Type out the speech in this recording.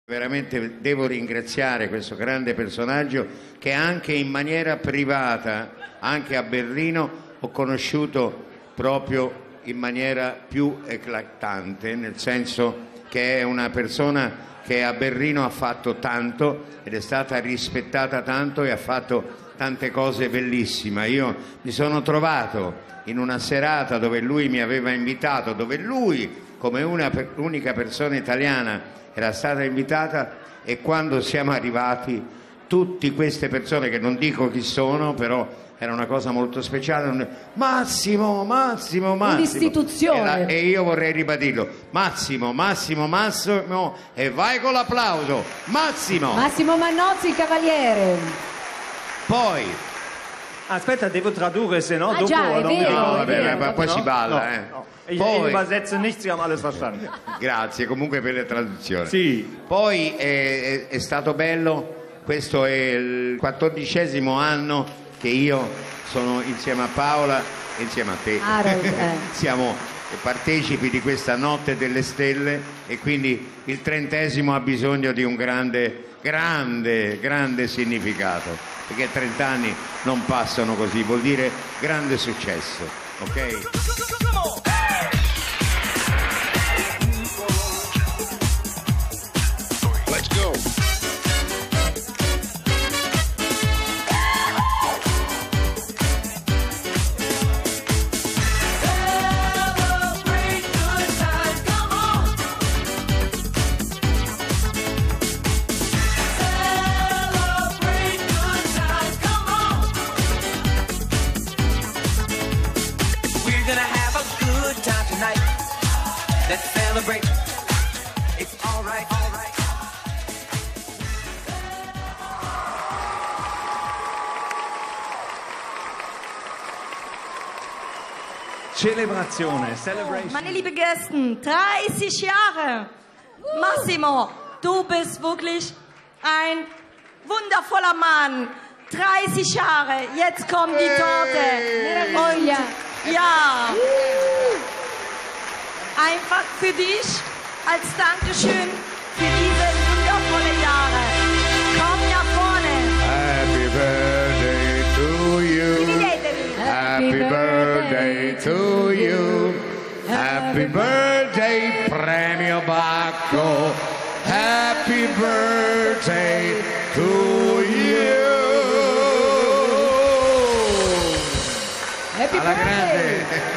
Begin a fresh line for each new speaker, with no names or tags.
Veramente devo ringraziare questo grande personaggio che anche in maniera privata, anche a Berlino, ho conosciuto proprio in maniera più eclatante, nel senso che è una persona che a Berlino ha fatto tanto ed è stata rispettata tanto e ha fatto tante cose bellissime. Io mi sono trovato in una serata dove lui mi aveva invitato, dove lui come unica persona italiana era stata invitata, e quando siamo arrivati tutte queste persone, che non dico chi sono, però era una cosa molto speciale, Massimo, Massimo, Massimo,
un'istituzione,
e io vorrei ribadirlo, Massimo, Massimo, Massimo, e vai con l'applauso, Massimo
Mannozzi, il cavaliere.
Poi
aspetta, devo tradurre, se no dopo
già,
non mi
vero,
ricordo.
vabbè, ma poi si balla,
no. Ich
Poi...
übersetze nichts, Sie haben alles verstanden.
Grazie comunque per le traduzioni.
Sì.
Poi è stato bello, questo è il 14° anno che io sono insieme a Paola e insieme a te. Siamo partecipi di questa notte delle stelle, e quindi il 30° ha bisogno di un grande significato, perché 30 anni non passano così, vuol dire grande successo, ok?
Let's celebrate. It's all right, all right.
Celebrazione, celebration.
Meine lieben Gäste, 30 Jahre. Massimo, du bist wirklich ein wundervoller Mann. 30 Jahre, jetzt kommt die Torte. Und ja, einfach für dich als Dankeschön für diese wundervollen Jahre. Komm nach vorne.
Happy birthday to you.
Dividetevi.
Happy birthday to you. Happy birthday Premio Bacco. Happy birthday to you.
Happy
Alla
birthday.
grande.